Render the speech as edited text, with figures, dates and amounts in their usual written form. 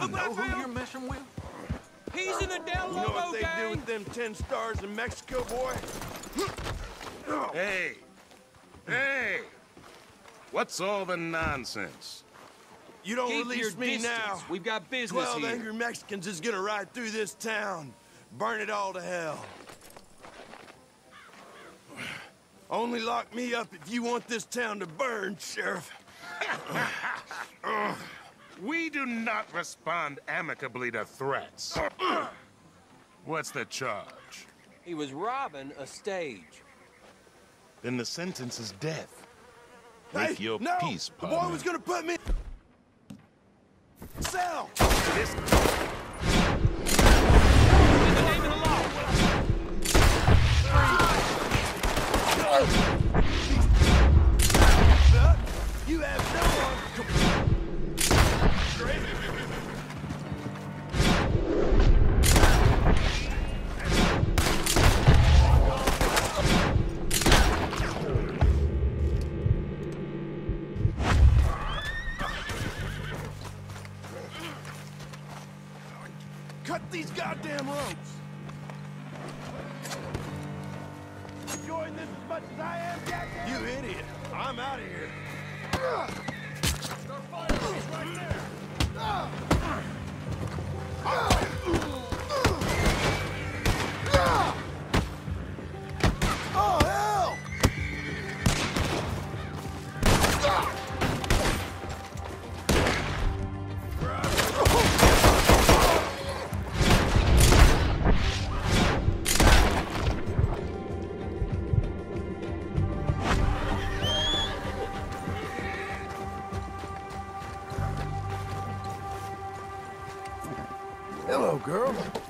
you know who you're messing with? He's in the down Lobo gang. You know what they do with them 10 stars in Mexico, boy? Hey! Hey! What's all the nonsense? You don't Keep release your me distance. now. We've got business 12 here. angry Mexicans is gonna ride through this town. Burn it all to hell. Only lock me up if you want this town to burn, Sheriff. We do not respond amicably to threats. What's the charge? He was robbing a stage. Then the sentence is death. Make Hey, your no! peace, The partner. boy was gonna put me in cell. This In the name of the law. You have no one. Cut these goddamn ropes. Enjoying this as much as I am, Jack? You idiot. I'm out of here. Start firing. He's right there. Oh, hell! Hello, girl.